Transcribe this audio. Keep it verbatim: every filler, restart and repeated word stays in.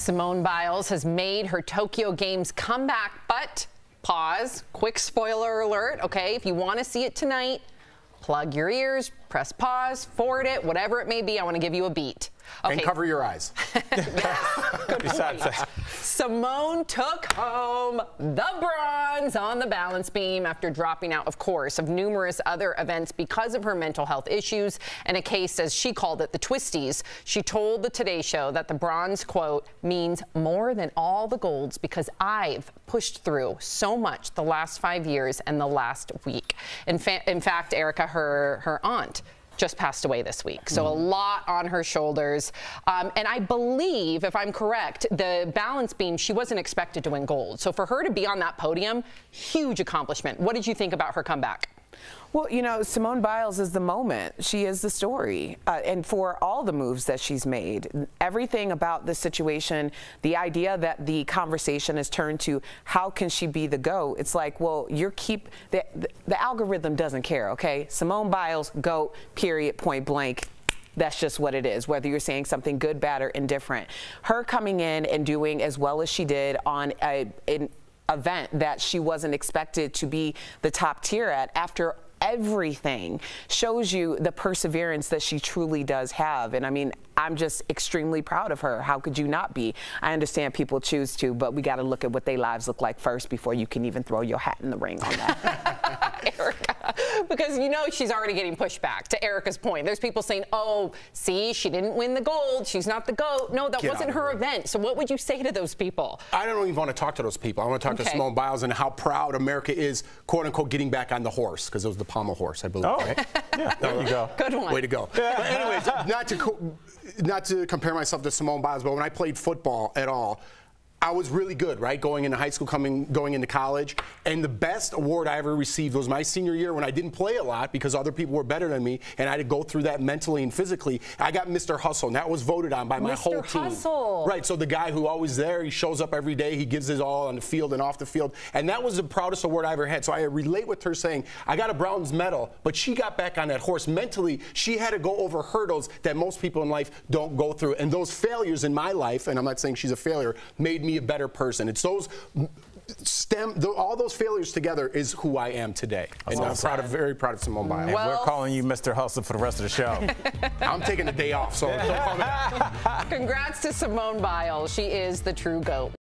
Simone Biles has made her Tokyo Games comeback, but pause, quick spoiler alert, okay? If you want to see it tonight, plug your ears, press pause, forward it, whatever it may be. I want to give you a beat. Okay. And cover your eyes. Besides that. Simone took home the bronze on the balance beam after dropping out, of course, of numerous other events because of her mental health issues and a case, as she called it, the twisties. She told the Today Show that the bronze, quote, means more than all the golds because I've pushed through so much the last five years and the last week. In, fa in fact, Erica, her, her aunt, just passed away this week. So a lot on her shoulders. Um, and I believe, if I'm correct, the balance beam, she wasn't expected to win gold. So for her to be on that podium, huge accomplishment. What did you think about her comeback? Well, you know, Simone Biles is the moment. She is the story. Uh, and for all the moves that she's made, everything about the situation, the idea that the conversation has turned to how can she be the GOAT, it's like, well, you're keep, the, the, the algorithm doesn't care, okay? Simone Biles, GOAT, period, point blank. That's just what it is, whether you're saying something good, bad, or indifferent. Her coming in and doing as well as she did on a, an event that she wasn't expected to be the top tier at after everything shows you the perseverance that she truly does have. And I mean, I'm just extremely proud of her. How could you not be? I understand people choose to, but we got to look at what their lives look like first before you can even throw your hat in the ring on that. Erica, because you know she's already getting pushback. To Erica's point, there's people saying, oh, see, she didn't win the gold. She's not the GOAT. No, that Get wasn't her event. So what would you say to those people? I don't even want to talk to those people. I want to talk okay. to Simone Biles and how proud America is, quote unquote, getting back on the horse, because it was the pommel horse, I believe. Oh, right? Yeah, there you go. Good one. Way to go. But anyways, not to co not to compare myself to Simone Biles, but when I played football at all, I was really good, right? Going into high school, coming, going into college. And the best award I ever received was my senior year when I didn't play a lot because other people were better than me, and I had to go through that mentally and physically. I got Mister Hustle, and that was voted on by my Mister whole team. Hustle. Right, so the guy who always there, he shows up every day, he gives his all on the field and off the field. And that was the proudest award I ever had. So I relate with her saying, I got a bronze medal, but she got back on that horse. Mentally, she had to go over hurdles that most people in life don't go through. And those failures in my life, and I'm not saying she's a failure, made me a better person. It's those stem, all those failures together is who I am today. And I'm proud of, very proud of Simone Biles. And well, we're calling you Mister Hustle for the rest of the show. I'm taking a day off, so don't call me back. Congrats to Simone Biles. She is the true GOAT.